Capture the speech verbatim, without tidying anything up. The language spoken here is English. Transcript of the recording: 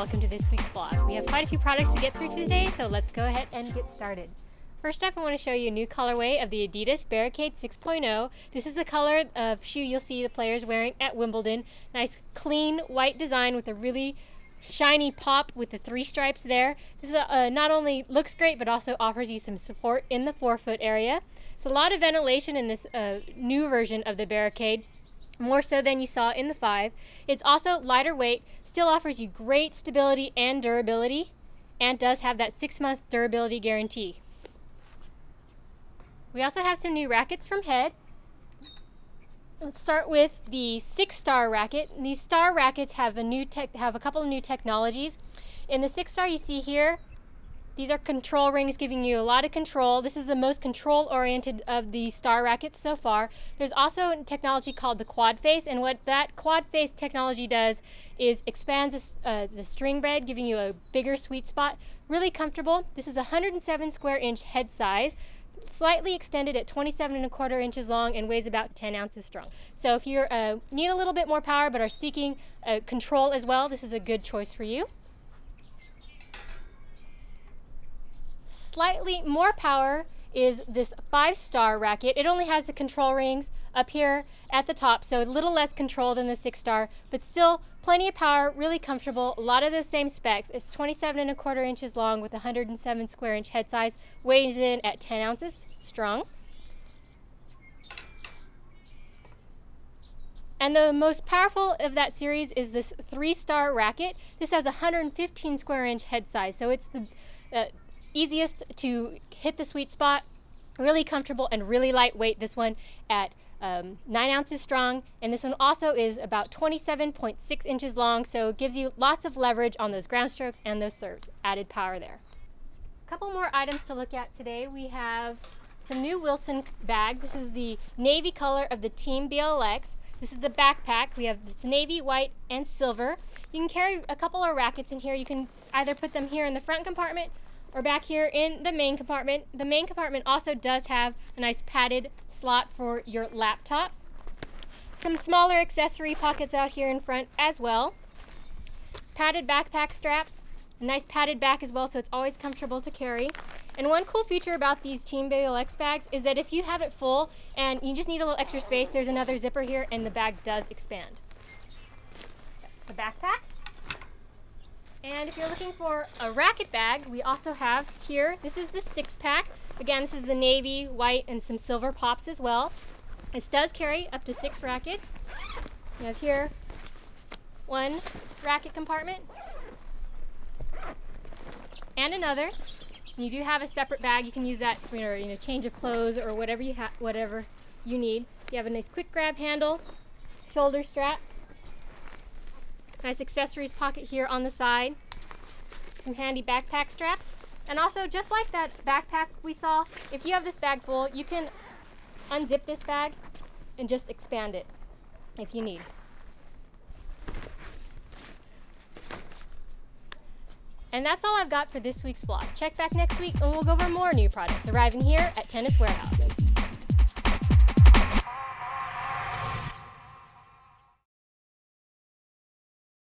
welcome to this week's vlog. We have quite a few products to get through today, so let's go ahead and get started. First up, I want to show you a new colorway of the Adidas Barricade six point oh. This is the color of shoe you'll see the players wearing at Wimbledon. Nice clean white design with a really shiny pop with the three stripes there. This is a, uh, not only looks great, but also offers you some support in the forefoot area. It's a lot of ventilation in this uh, new version of the Barricade, more so than you saw in the five. It's also lighter weight, still offers you great stability and durability, and does have that six month durability guarantee. We also have some new rackets from Head. Let's start with the six star racket. These star rackets have a new tech, have a couple of new technologies. In the six star you see here, these are control rings giving you a lot of control. This is the most control oriented of the star rackets so far. There's also a technology called the quad face, and what that quad face technology does is expands uh, the string bed, giving you a bigger sweet spot. Really comfortable. This is a one hundred seven square inch head size, slightly extended at twenty-seven and a quarter inches long, and weighs about ten ounces strong. So if you uh, need a little bit more power but are seeking uh, control as well, this is a good choice for you. Slightly more power is this five star racket. It only has the control rings up here at the top, so a little less control than the six star, but still plenty of power, really comfortable. A lot of those same specs. It's twenty-seven and a quarter inches long with one hundred seven square inch head size, weighs in at ten ounces strong. And the most powerful of that series is this three star racket. This has a one hundred fifteen square inch head size, so it's the uh, easiest to hit the sweet spot, really comfortable and really lightweight. This one at um, nine ounces strong, and this one also is about twenty-seven point six inches long, so it gives you lots of leverage on those ground strokes and those serves. Added power there. A couple more items to look at today. We have some new Wilson bags. This is the navy color of the Team B L X. This is the backpack. We have this navy, white, and silver. You can carry a couple of rackets in here. You can either put them here in the front compartment or back here in the main compartment. The main compartment also does have a nice padded slot for your laptop. Some smaller accessory pockets out here in front as well. Padded backpack straps, a nice padded back as well, so it's always comfortable to carry. And one cool feature about these Team B L X bags is that if you have it full and you just need a little extra space, there's another zipper here and the bag does expand. That's the backpack. And if you're looking for a racket bag, we also have here, this is the six pack. Again, this is the navy, white, and some silver pops as well. This does carry up to six rackets. You have here one racket compartment and another. You do have a separate bag. You can use that for your, you know, change of clothes or whatever you have, whatever you need. You have a nice quick grab handle, shoulder strap. Nice accessories pocket here on the side. Some handy backpack straps. And also, just like that backpack we saw, if you have this bag full, you can unzip this bag and just expand it if you need. And that's all I've got for this week's vlog. Check back next week and we'll go over more new products arriving here at Tennis Warehouse.